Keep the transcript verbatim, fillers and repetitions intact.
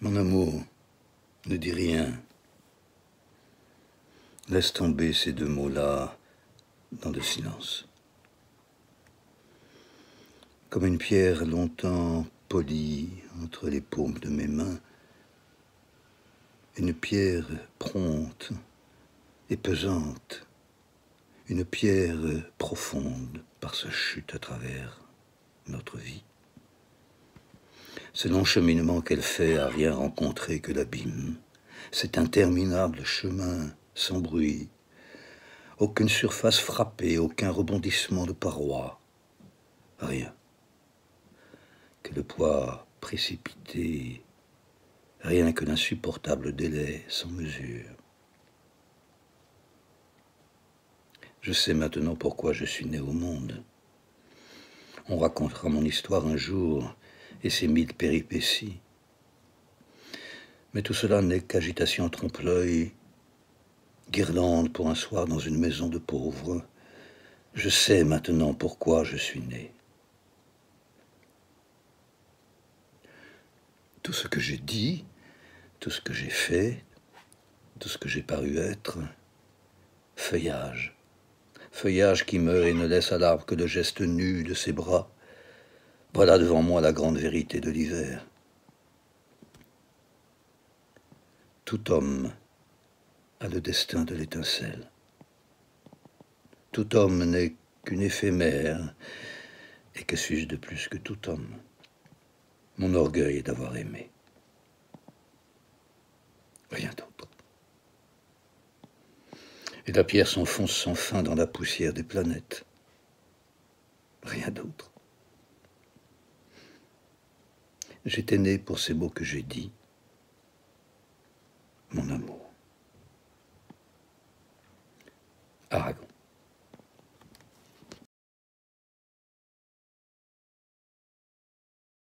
Mon amour, ne dis rien. Laisse tomber ces deux mots-là dans le silence. Comme une pierre longtemps polie entre les paumes de mes mains, une pierre prompte et pesante, une pierre profonde par sa chute à travers notre vie. Ce long cheminement qu'elle fait à rien rencontrer que l'abîme, cet interminable chemin sans bruit, aucune surface frappée, aucun rebondissement de parois, rien que le poids précipité, rien que l'insupportable délai sans mesure. Je sais maintenant pourquoi je suis né au monde. On racontera mon histoire un jour et ses mille péripéties. Mais tout cela n'est qu'agitation trompe-l'œil, guirlande pour un soir dans une maison de pauvres. Je sais maintenant pourquoi je suis né. Tout ce que j'ai dit, tout ce que j'ai fait, tout ce que j'ai paru être, feuillage. Feuillage qui meurt et ne laisse à l'arbre que le geste nu de ses bras. Voilà devant moi la grande vérité de l'hiver. Tout homme a le destin de l'étincelle. Tout homme n'est qu'une éphémère, et que suis-je de plus que tout homme? Mon orgueil est d'avoir aimé. Rien d'autre. Et la pierre s'enfonce sans fin dans la poussière des planètes. Rien d'autre. J'étais né pour ces mots que j'ai dit, mon amour. Aragon.